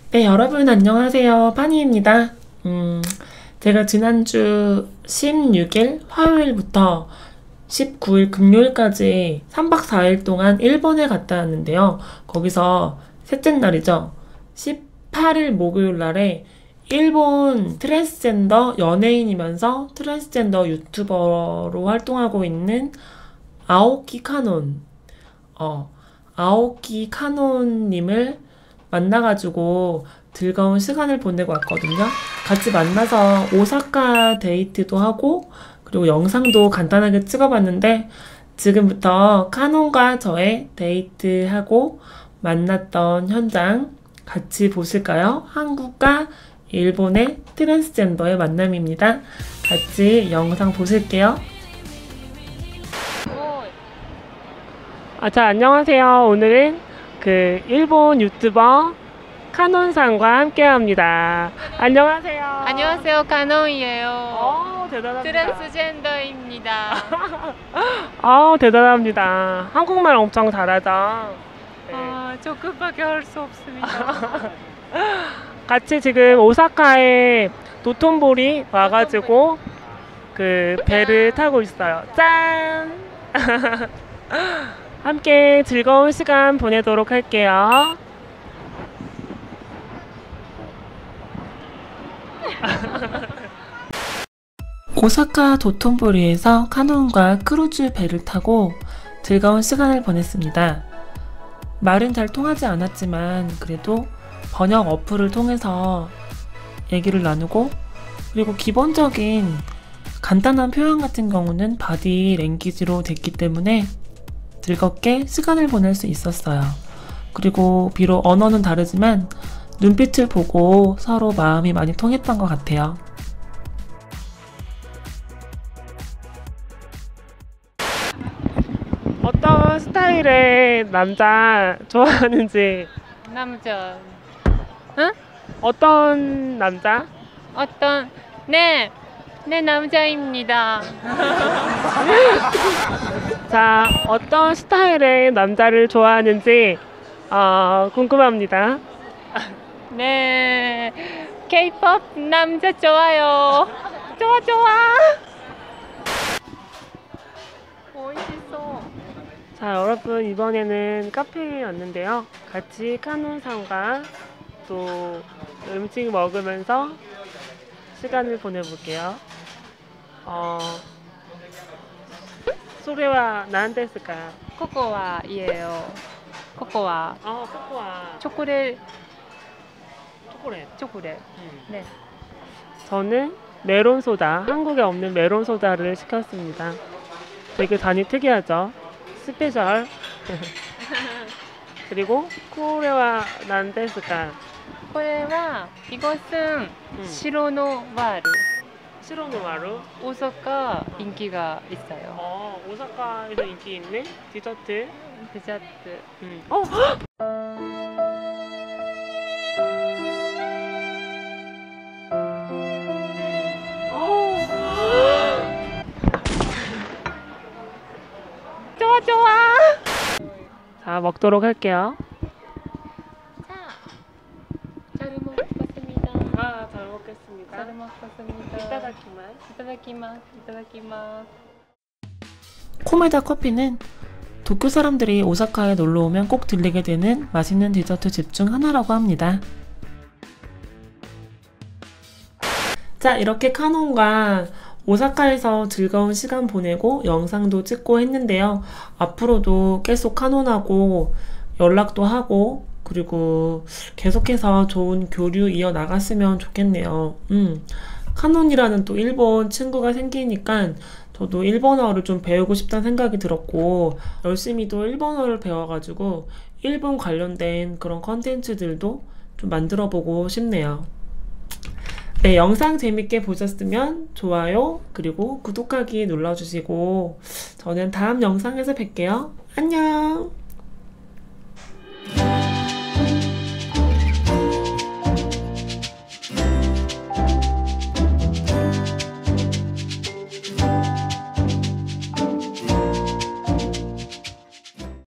네, 여러분 안녕하세요. 파니입니다. 제가 지난주 16일 화요일부터 19일 금요일까지 3박 4일 동안 일본에 갔다 왔는데요. 거기서 셋째 날이죠. 18일 목요일 날에 일본 트랜스젠더 연예인이면서 트랜스젠더 유튜버로 활동하고 있는 아오키 카논, 아오키 카논님을 만나가지고 즐거운 시간을 보내고 왔거든요. 같이 만나서 오사카 데이트도 하고 그리고 영상도 간단하게 찍어봤는데 지금부터 카논과 저의 데이트하고 만났던 현장 같이 보실까요? 한국과 일본의 트랜스젠더의 만남입니다. 같이 영상 보실게요. 자, 안녕하세요. 오늘은 일본 유튜버 카논상과 함께 합니다. 안녕하세요. 안녕하세요. 카논이에요. 대단합니다. 트랜스젠더입니다. 대단합니다. 한국말 엄청 잘하죠? 네. 조금밖에 할 수 없습니다. 같이 지금 오사카에 도톤보리 와가지고 배를 타고 있어요. 짠! 함께 즐거운 시간 보내도록 할게요. 오사카 도톤보리에서 카논과 크루즈 배를 타고 즐거운 시간을 보냈습니다. 말은 잘 통하지 않았지만 그래도 번역 어플을 통해서 얘기를 나누고 그리고 기본적인 간단한 표현 같은 경우는 바디 랭귀지로 됐기 때문에 즐겁게 시간을 보낼 수 있었어요. 그리고 비록 언어는 다르지만 눈빛을 보고 서로 마음이 많이 통했던 것 같아요. 어떤 스타일의 남자 좋아하는지. 남자. 응? 어떤 남자? 네 남자입니다. 자, 어떤 스타일의 남자를 좋아하는지 궁금합니다. 네, K-pop 남자 좋아요. 좋아. 멋있어. 자, 여러분 이번에는 카페에 왔는데요. 같이 카논상과 또 음식 먹으면서 시간을 보내볼게요. 소레와 난데스까? 코코아이에요. 코코아. 코코아. 초콜릿. 네. 저는 메론소다, 한국에 없는 메론소다를 시켰습니다. 되게 단이 특이하죠? 스페셜. 그리고 코레와 난데스까? 코레와 이것은 시로노와루. 시로노마루? 오사카 인기가 있어요. 오사카에서 인기 있는 디저트. 디저트. 좋아. 자, 먹도록 할게요. 잘 먹겠습니다. 잘 먹겠습니다. 잘 먹겠습니다. 이따다키마스. 코메다 커피는 도쿄 사람들이 오사카에 놀러 오면 꼭 들리게 되는 맛있는 디저트 집 중 하나라고 합니다. 자, 이렇게 카논과 오사카에서 즐거운 시간 보내고 영상도 찍고 했는데요. 앞으로도 계속 카논하고 연락도 하고 그리고 계속해서 좋은 교류 이어나갔으면 좋겠네요. 카논이라는 또 일본 친구가 생기니까 저도 일본어를 좀 배우고 싶다는 생각이 들었고 열심히 또 일본어를 배워가지고 일본 관련된 그런 컨텐츠들도 좀 만들어보고 싶네요. 네, 영상 재밌게 보셨으면 좋아요 그리고 구독하기 눌러주시고 저는 다음 영상에서 뵐게요. 안녕.